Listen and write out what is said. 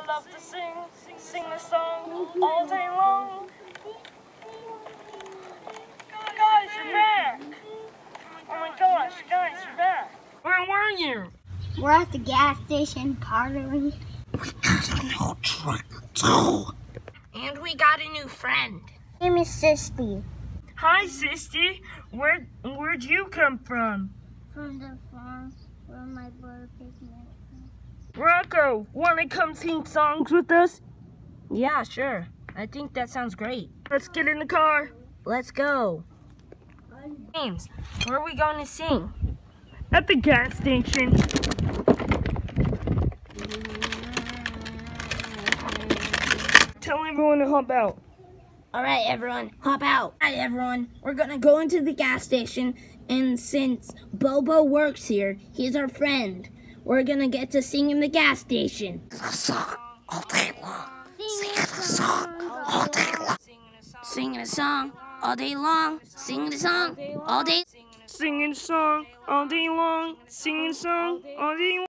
I love to sing the song all day long. Guys, you're back! Oh my gosh, guys, you're back! Where were you? We're at the gas station partying. And we got a new friend. My name is Sisty. Hi, Sisty. Where'd you come from? From the farm where my brother picked me up. Rocco, wanna come sing songs with us? Yeah, sure. I think that sounds great. Let's get in the car. Let's go. James, where are we going to sing? At the gas station. Tell everyone to hop out. All right, everyone, hop out. All right, everyone, we're going to go into the gas station, and since Bobo works here, he's our friend. We're going to get to sing in the gas station. A song all day long. Singing a song all day long. Singing a song all day long. Singing a song all day. Singing a song all day long. Singing a song all day long.